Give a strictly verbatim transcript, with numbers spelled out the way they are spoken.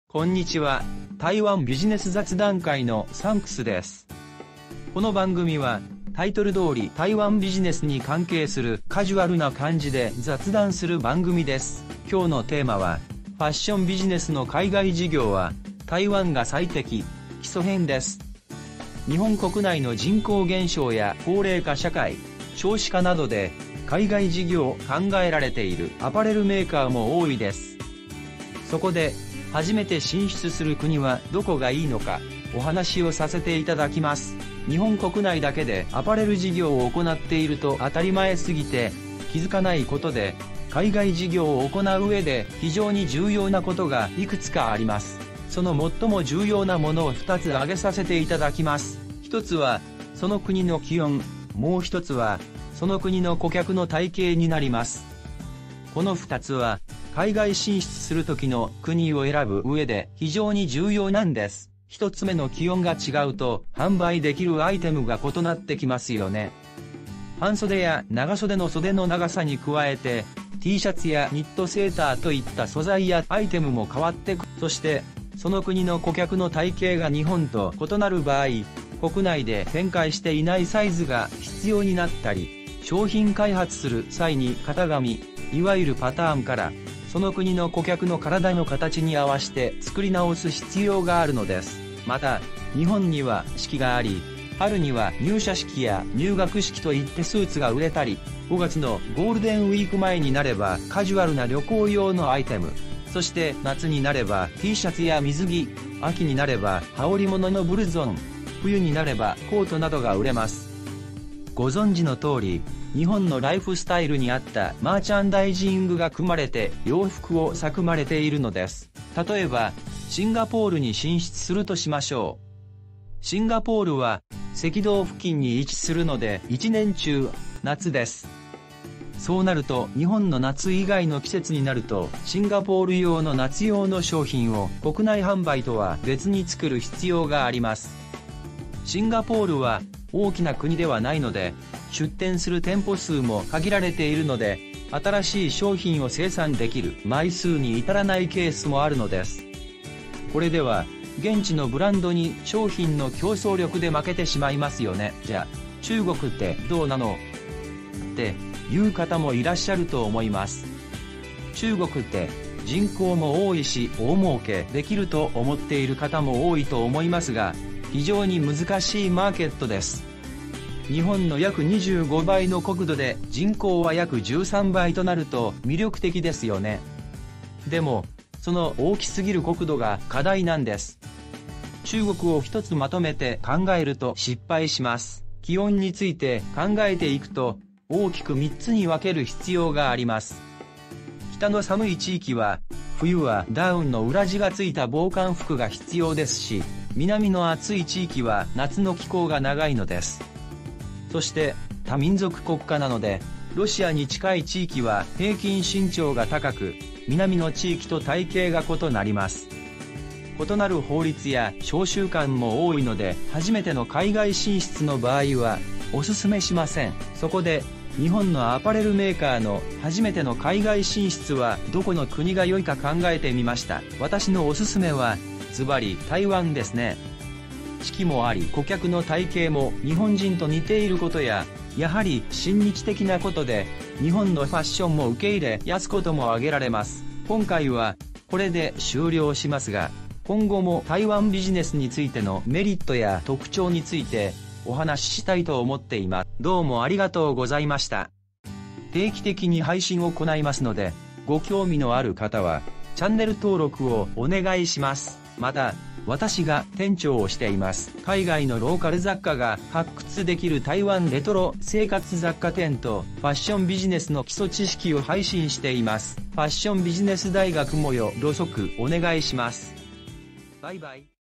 こんにちは。台湾ビジネス雑談会のサンクスです。この番組はタイトル通り台湾ビジネスに関係するカジュアルな感じで雑談する番組です。今日のテーマはファッションビジネスの海外事業は台湾が最適、基礎編です。日本国内の人口減少や高齢化社会、少子化などで海外事業を考えられているアパレルメーカーも多いです。そこで初めて進出する国はどこがいいのかお話をさせていただきます。日本国内だけでアパレル事業を行っていると当たり前すぎて気づかないことで、海外事業を行う上で非常に重要なことがいくつかあります。その最も重要なものをふたつ挙げさせていただきます。ひとつはその国の気温、もうひとつはその国の顧客の体型になります。このふたつは海外進出する時の国を選ぶ上で非常に重要なんです。ひとつめの気温が違うと販売できるアイテムが異なってきますよね。半袖や長袖の袖の長さに加えて T シャツやニットセーターといった素材やアイテムも変わってくる。そしてその国の顧客の体型が日本と異なる場合、国内で展開していないサイズが必要になったり、商品開発する際に型紙、いわゆるパターンからその国の顧客の体の形に合わせて作り直す必要があるのです。また日本には四季があり、春には入社式や入学式といってスーツが売れたり、ごがつのゴールデンウィーク前になればカジュアルな旅行用のアイテム、そして夏になれば T シャツや水着、秋になれば羽織物のブルゾン、冬になればコートなどが売れます。ご存知の通り、日本のライフスタイルに合ったマーチャンダイジングが組まれて洋服を作まれているのです。例えばシンガポールに進出するとしましょう。シンガポールは赤道付近に位置するので一年中夏です。そうなると日本の夏以外の季節になるとシンガポール用の夏用の商品を国内販売とは別に作る必要があります。シンガポールは大きな国ではないので出店する店舗数も限られているので、新しい商品を生産できる枚数に至らないケースもあるのです。これでは現地のブランドに商品の競争力で負けてしまいますよね。じゃあ中国ってどうなのっていう方もいらっしゃると思います。中国って人口も多いし大儲けできると思っている方も多いと思いますが、非常に難しいマーケットです。日本の約にじゅうごばいの国土で人口は約じゅうさんばいとなると魅力的ですよね。でもその大きすぎる国土が課題なんです。中国を一つまとめて考えると失敗します。気温について考えていくと大きくみっつに分ける必要があります。北の寒い地域は冬はダウンの裏地がついた防寒服が必要ですし、南の暑い地域は夏の気候が長いのです。そして多民族国家なのでロシアに近い地域は平均身長が高く、南の地域と体型が異なります。異なる法律や商習慣も多いので、初めての海外進出の場合はおすすめしません。そこで日本のアパレルメーカーの初めての海外進出はどこの国が良いか考えてみました。私のおすすめはズバリ台湾ですね。四季もあり、顧客の体型も日本人と似ていることや、やはり親日的なことで日本のファッションも受け入れやすことも挙げられます。今回はこれで終了しますが、今後も台湾ビジネスについてのメリットや特徴についてお話ししたいと思っています。どうもありがとうございました。定期的に配信を行いますので、ご興味のある方はチャンネル登録をお願いします。また私が店長をしています海外のローカル雑貨が発掘できる台湾レトロ生活雑貨店とファッションビジネスの基礎知識を配信しています。ファッションビジネス大学もよろしくお願いします。バイバイ。